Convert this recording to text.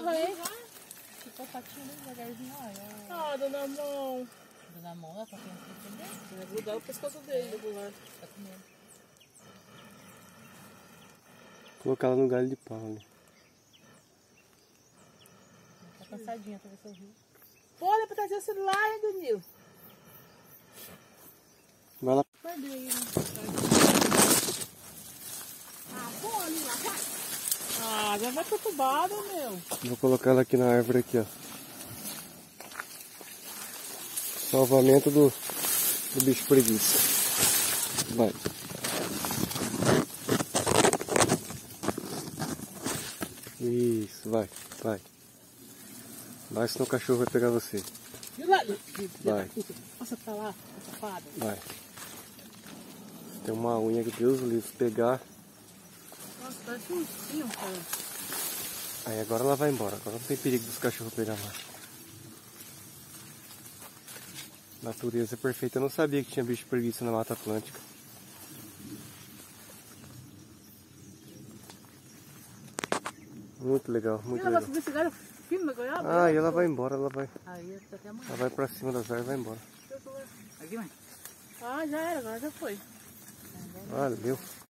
hein? Ficou patinho bem devagarzinho, olha. Ah, dona Mão. Dona Mão, pra quem não entender. Vai grudar o pescoço dele, do lado. Tá com medo. Colocar ela no galho de pau ali. Tá cansadinha pra ver se eu rio. Olha pra trazer o celular, hein, Danilo? Vai lá. Perdeu aí, né? Ah, bom ali lá, vai. Ah, já vai perturbada, meu. Vou colocar ela aqui na árvore aqui, ó. Salvamento do bicho preguiça. Vai. Isso, vai, vai. Vai, senão o cachorro vai pegar você. Vai. Passa pra lá, safada. Vai. Tem uma unha que Deus livre pegar. Nossa, parece um ursinho, cara. Aí agora ela vai embora. Agora não tem perigo dos cachorros pegar mais. Natureza perfeita. Eu não sabia que tinha bicho preguiça na Mata Atlântica. Muito legal, muito legal. Ah, e ela vai embora, ela vai. Aí, até amanhã. Ela vai pra cima das árvores e vai embora. Aqui, mãe. Ah, já era, agora já foi. Valeu.